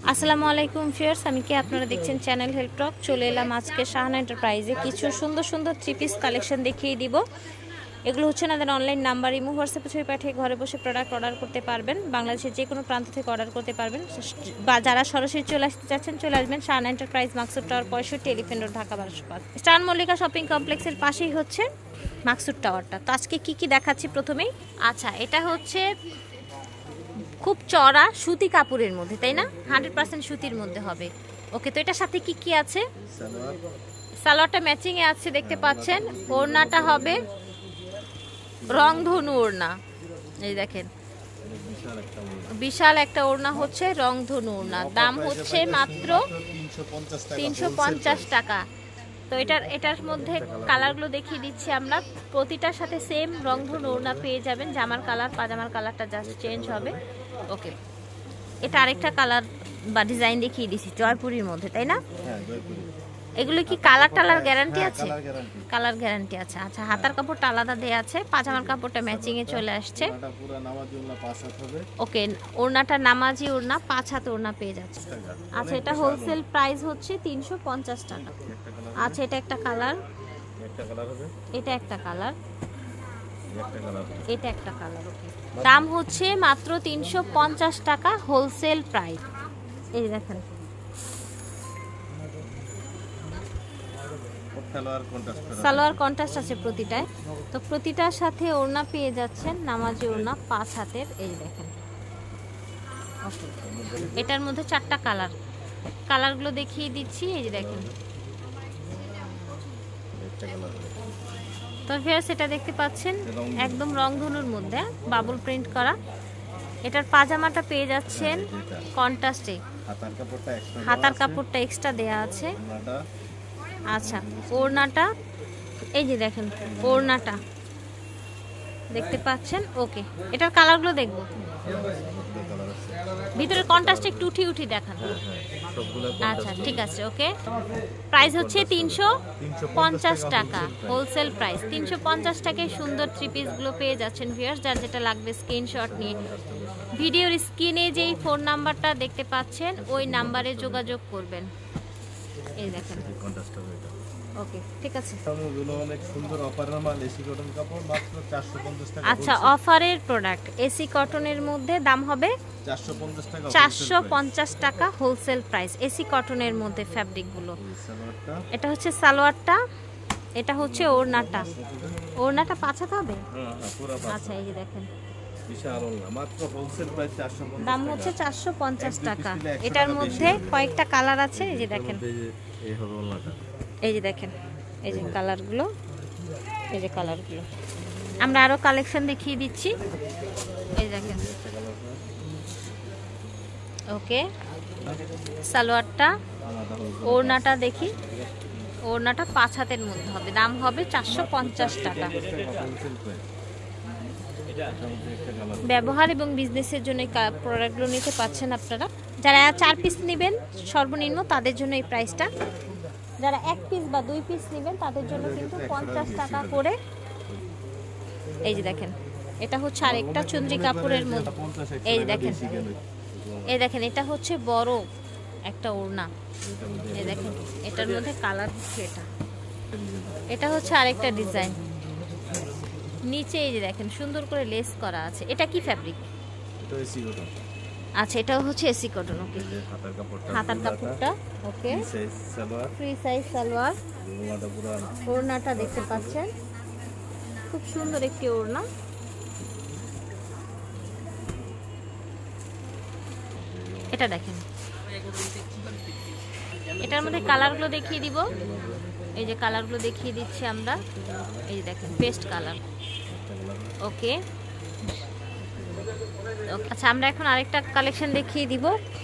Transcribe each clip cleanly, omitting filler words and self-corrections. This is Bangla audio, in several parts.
আসসালামু আলাইকুম ভিউয়ার্স, আমি কি আপনারা দেখছেন চ্যানেল হেল্প টক। চলে এলাম আজকে শাহানা এন্টারপ্রাইজে কিছু সুন্দর সুন্দর থ্রি পিস কালেকশন দেখিয়ে দিব। এগুলো হচ্ছে আমাদের অনলাইন নাম্বার, ইমো হোয়াটসঅ্যাপে ছবি পাঠিয়ে ঘরে বসে প্রোডাক্ট অর্ডার করতে পারবেন। বাংলাদেশের যে কোনো প্রান্ত থেকে অর্ডার করতে পারবেন, বা যারা সরাসরি চলে আসতে চাচ্ছেন চলে আসবেন Shahana enterprise, Maksud tower 65, elephant road, Dhaka 1205। Star Mallika shopping কমপ্লেক্সের পাশেই হচ্ছে মাকসুদ টাওয়ারটা। তো আজকে কি দেখাচ্ছি প্রথমেই। আচ্ছা, এটা হচ্ছে খুব চড়া সুতি কাপড়ের মধ্যে, তাই না? 100% সুতির মধ্যে হবে। ওকে, তো এটার সাথে কি আছে? সালোয়ারটা ম্যাচিং এ আছে দেখতে পাচ্ছেন। ওড়নাটা হবে রংধনু ওড়না, এই দেখেন বিশাল একটা ওড়না হচ্ছে রংধনু ওড়না। দাম হচ্ছে মাত্র 350 টাকা। তো এটার মধ্যে কালারগুলো দেখিয়ে দিচ্ছি আমরা। প্রতিটার সাথে সেম রংধনু ওড়না পেয়ে যাবেন। জামার কালার, পাজামার কালারটা জাস্ট চেঞ্জ হবে। ওকে, এটা আরেকটা কালার বা ডিজাইন দেখিয়ে দিচ্ছি জয়পুরীর মধ্যে, তাই না? এগুলো কি কালার টালার গ্যারান্টি আছে? কালার গ্যারান্টি আছে। আচ্ছা, হাতার কাপড়টা আলাদা দেয়া আছে, পাজামার কাপড়টা ম্যাচিং এ চলে আসছে। ওকে, ওড়নাটা নামাজি ওড়না, 5 হাত ওড়না পেয়ে যাচ্ছে। আচ্ছা, এটা হোলসেল প্রাইস হচ্ছে 350 টাকা। আচ্ছা, এটা একটা কালার, এটা একটা কালার, এটা একটা কালার। ওকে, দাম হচ্ছে মাত্র 350 টাকা হোলসেল প্রাইস। এই দেখেন সালোয়ার কন্ট্রাস্ট আছে প্রতিটায়। তো প্রতিটার সাথে ওড়না পেয়ে যাচ্ছেন নামাজি ওড়না 5 হাতের। এই দেখেন, এটার মধ্যে 4টা কালার, কালারগুলো দেখিয়ে দিচ্ছি। এই যে দেখেন, তো ভিউয়ার্স এটা দেখতে পাচ্ছেন একদম রংধনুর মধ্যে বাবল প্রিন্ট করা। এটার পাজামাটা পেয়ে যাচ্ছেন কন্ট্রাস্টে, হাতার কাপড়টা এক্সট্রা দেয়া আছে। আচ্ছা, ওড়নাটা এই যে দেখেন, ওড়নাটা দেখতে পাচ্ছেন। ওকে, এটার কালারগুলো দেখবো। ভিতরের কন্ট্রাস্ট একটু উঠি দেখান। আচ্ছা, ঠিক আছে। ওকে, প্রাইস হচ্ছে 350 টাকা হোলসেল প্রাইস। 350 টাকায় সুন্দর থ্রি পিসগুলো পেয়ে যাচ্ছেন ভিউয়ার্স। যার যেটা লাগবে স্ক্রিনশট নিয়ে ভিডিওর স্ক্রিনে যেই ফোন নাম্বারটা দেখতে পাচ্ছেন ওই নাম্বারে যোগাযোগ করবেন। এই দেখেন, ওকে, ঠিক আছে। অনেক সুন্দর অফারের মাল, এসি কটন কাপড় মাত্র 450 টাকা। আচ্ছা, অফারের প্রোডাক্ট এসি কটনের মধ্যে দাম হবে 450 টাকা। 450 টাকা হোলসেল প্রাইস এসি কটনের মধ্যে ফ্যাব্রিকগুলো। এটা হচ্ছে সালোয়ারটা, এটা হচ্ছে ওড়নাটা। ওড়নাটা 5 হাত হবে। আচ্ছা, এই যে দেখেন বিশাল ওড়না, মাত্র হোলসেল প্রাইস 450 দাম হচ্ছে 450 টাকা। এটার মধ্যে কয়েকটা কালার আছে। এই যে দেখেন, এই হবে ওড়নাটা। এই যে দেখেন, এই যে কালারগুলো, এই যে কালারগুলো আমরা আরো কালেকশন দেখিয়ে দিচ্ছি। এই দেখেন, ওকে, সালোয়ারটা, ওড়নাটা দেখি। ওড়নাটা 5 হাতের মধ্যে হবে, দাম হবে 450 টাকা। ব্যবহার এবং বিজনেসের জন্য এই প্রোডাক্টগুলো নিতে পাচ্ছেন আপনারা। যারা 4 পিস নেবেন সর্বনিম্ন তাদের জন্য এই প্রাইসটা। যারা 1 পিস বা 2 পিস নেবেন তাদের জন্য কিন্তু 50 টাকা করে। এই যে দেখেন, এটা হচ্ছে আরেকটা চুনরি কাপড়ের মধ্যে। এই দেখেন, এই দেখেন, এটা হচ্ছে বড় একটা ওড়না। এই দেখেন, এটার মধ্যে কালার হচ্ছে এটা হচ্ছে আরেকটা ডিজাইন। নিচে এই যে দেখেন সুন্দর করে লেস করা আছে। এটা কি ফ্যাব্রিক? এটা এসি কটন। আচ্ছা, এটাও হচ্ছে এসি কটন। ওকে, হাতার কাপড়টা ওকে, ফ্রি সাইজ সালোয়ার। ওড়নাটা দেখতে পাচ্ছেন খুব সুন্দর একটি ওড়না। এটা দেখেন, এটার মধ্যে কালারগুলো দেখিয়ে দিব। এই যে কালারগুলো দেখিয়ে দিচ্ছি আমরা। এই যে দেখেন, পেস্ট কালার। ওকে, আচ্ছা, আমরা এখন আরেকটা কালেকশন দেখিয়ে দিব।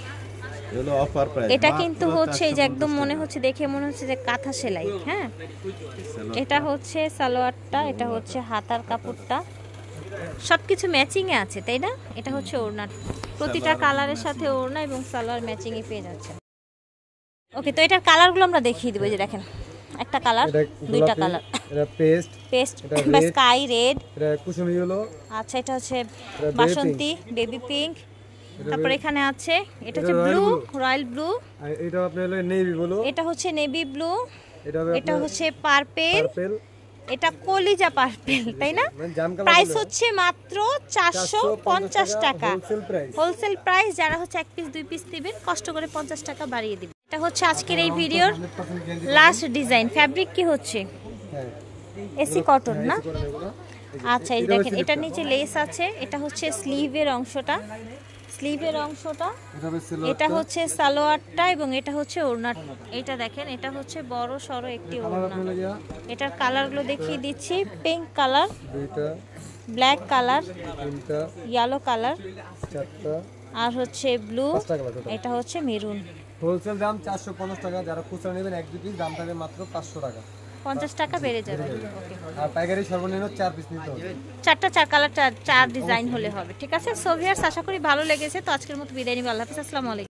এটা কিন্তু হচ্ছে এই যে একদম মনে হচ্ছে, দেখে মনে হচ্ছে যে কাঁথা সেলাই। হ্যাঁ, এটা হচ্ছে সালোয়ারটা, এটা হচ্ছে হাতার কাপড়টা, সবকিছু ম্যাচিং এ আছে, তাই না? এটা হচ্ছে ওড়না, প্রতিটা কালারের সাথে ওড়না এবং সালোয়ার ম্যাচিং এ পেয়ে যাচ্ছে। ওকে, তো এটার কালারগুলো আমরা দেখিয়ে দিব। এই যে দেখেন, একটা কালার, দুইটা কালার, এটা পেস্ট, এটা স্কাই রেড, এটা কুসুমি ইয়েলো। আচ্ছা, এটা হচ্ছে বাসন্তী, বেবি পিঙ্ক, তারপর এখানে আছে এটা হচ্ছে ব্লু, রয়্যাল ব্লু। আর এটা আপনার হলো নেভি ব্লু। এটা হচ্ছে নেভি ব্লু। এটা হচ্ছে পার্পল। পার্পল। এটা কলিজা পার্পল, তাই না? প্রাইস হচ্ছে মাত্র 450 টাকা হোলসেল প্রাইস। যারা হচ্ছে 1 পিস 2 পিস নেবেন কষ্ট করে 50 টাকা বাড়িয়ে দিবেন। এটা হচ্ছে আজকের এই ভিডিওর লাস্ট ডিজাইন। ফ্যাব্রিক কি হচ্ছে? এসি কটন না? আচ্ছা, এই দেখেন এটার নিচে লেস আছে। এটা হচ্ছে স্লিভের অংশটা, এটা হচ্ছে সালোয়ারটা এবং এটা হচ্ছে ওড়না। এটা দেখেন এটা হচ্ছে বড় সরো একটি ওড়না। এটার কালারগুলো দেখিয়ে দিচ্ছি। Pink colour, black colour, yellow colour, আর হচ্ছে ব্লু, এটা হচ্ছে মেরুন। হোলসেল দাম 450 টাকা, যারা খুচরা নেবেন 1-2 পিস দাম থাকবে মাত্র 500 টাকা, 50 টাকা বেড়ে যাবে। আর পাইকারি সর্বনিম্ন 4 পিস নিতে হবে। 4 কালার 4 ডিজাইন হলে হবে। ঠিক আছে সো ভিউয়ার্স, আশা করি ভালো লেগেছে। তো আজকের মতো বিদায় নিব। আল্লাহ হাফেজ, আসসালামু আলাইকুম।